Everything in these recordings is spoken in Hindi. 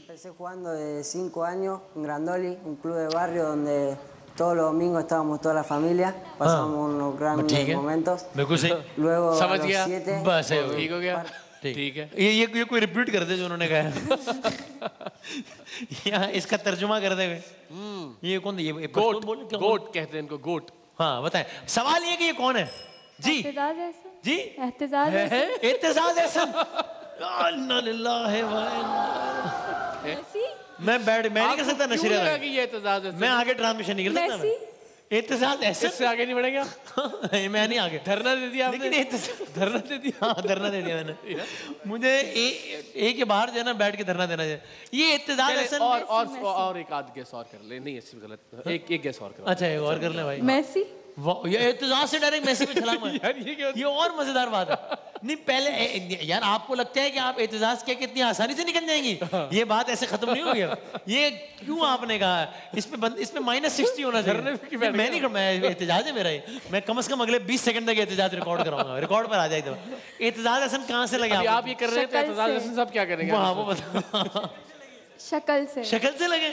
Empecé jugando de 5 años en Grandoli, un club de barrio donde todos los domingos estábamos toda la familia, pasamos unos grandes momentos. बिल्कुल सही। Luego a समझ los गया 7 बस है ठीक हो गया ठीक ठीक है ये कोई रिपीट कर दे जो उन्होंने कहा यहाँ इसका तर्जुमा कर दे ये कौन ये गोट बोले क्या गोट कहते हैं इनको गोट हाँ बताएं सवाल ये कि ये कौन है जी एहतिजाज एहसन जी एहतिजाज एहसन इत्तेज़ाज़ एहसन अन्ना लिल्लाहि व इन्ना मेसी मैं नहीं कर सकता नशरे लगा कि ये एहतिजाज है मैं आगे ट्रांसमिशन नहीं कर सकता मेसी इत्तेज़ाज़ एहसन इससे आगे नहीं बढ़ेगा मैं नहीं आगे धरना दे दिया आपने लेकिन धरना दे दिया हाँ धरना दे दिया मैंने मुझे एक के बाहर जो है ना बैठ के धरना देना चाहिए ये इत्तेज़ाज़ चले, एहसन और एक आध गेस और कर ले नहीं ऐसे भी गलत एक गेस और कर अच्छा एक और कर ले भाई मेसी ये इत्तेज़ाज़ से डायरेक्ट मैसी पे छलांग मार यार ये क्या ये और मजेदार बात है नहीं पहले यार आपको लगता है कि आप एहतिजाज के कितनी आसानी से निकल जाएंगी ये बात ऐसे खत्म नहीं होगी ये क्यों आपने कहा इसमें -60 होना चाहिए मैं नहीं मैं एहतिजाज है मेरा ये मैं कम से कम अगले 20 सेकंड तक एहतिजाज रिकॉर्ड कराऊंगा रिकॉर्ड पर आ जाए तो एहतिजाज हसन कहाँ से लगे आप ये कर रहे हैं तो एहतिजाज हसन साहब क्या करेंगे हाँ वो बता शक्ल से लगे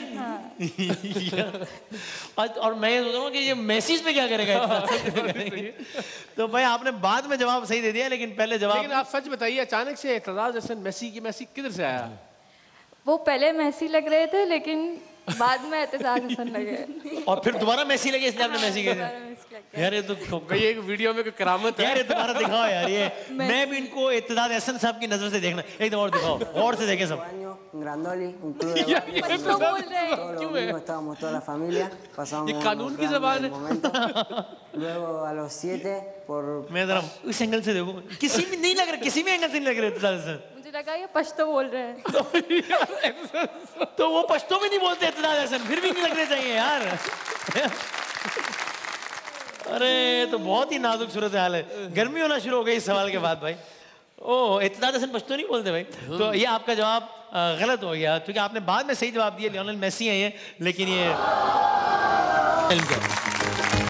और मैं ये सोच रहा हूँ कि ये मैसेज पे क्या करेगा तो भाई आपने बाद में जवाब सही दे दिया लेकिन पहले जवाब लेकिन आप सच बताइए अचानक से एहतिजाज हसन मेसी किधर से आया वो पहले मेसी लग रहे थे लेकिन बाद में एहतिजाज हसन लगे और फिर दोबारा मेसी लगे इसलिए आपने मेसी कह यार ये तो भाई एक वीडियो में कोई करामत है यार ये दोबारा दिखाओ यार ये मैं भी इनको इत्तेज़ाज़ एहसन साहब की नजर से देखना एक दफा और दिखाओ और से देखें सब Grandoli, un club de barrio. Pashto बोल रहे हैं Todos los domingos estábamos toda la familia, pasamos ये कानून unos की ज़बान है। grandes momentos. Luego a los 7 por मैं जरा उस एंगल से देखूं किसी भी नहीं लग रहा किसी भी एंगल से नहीं लग रहा इत्तेज़ाज़ एहसन मुझे लगा ये पश्तो बोल रहे हैं तो वो पश्तो में नहीं बोलते इत्तेज़ाज़ एहसन फिर भी नहीं लगने चाहिए यार अरे तो बहुत ही नाजुक सूरत हाल है गर्मी होना शुरू हो गई इस सवाल के बाद भाई ओ इत्तेज़ाज़ हसन पश्तो नहीं बोलते भाई तो ये आपका जवाब गलत हो गया क्योंकि आपने बाद में सही जवाब दिया लियोनेल मेसी है ये लेकिन ये